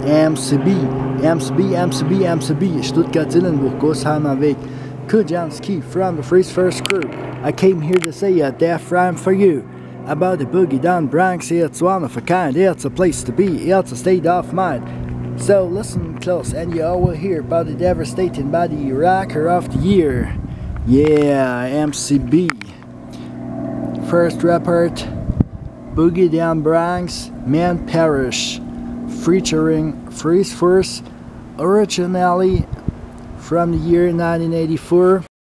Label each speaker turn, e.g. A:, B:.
A: MCB, Stuttgart-Dillenburg, Gossheimer Weg, Kujanski from the Freeze First Crew. I came here to say a death rhyme for you about the boogie down Bronx. It's one of a kind, it's a place to be, it's a state of mind. So listen close and you all will hear about the devastating by the rocker of the year. Yeah, MCB. First report, Boogie Down Bronx, Man Parish, featuring Freeze First, originally from the year 1984.